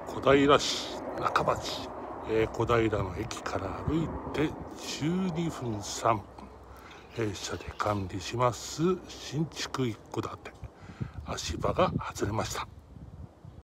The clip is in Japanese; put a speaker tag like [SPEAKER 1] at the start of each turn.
[SPEAKER 1] 小平市中町、小平の駅から歩いて12分3分、弊社で管理します新築一戸建て足場が外れました。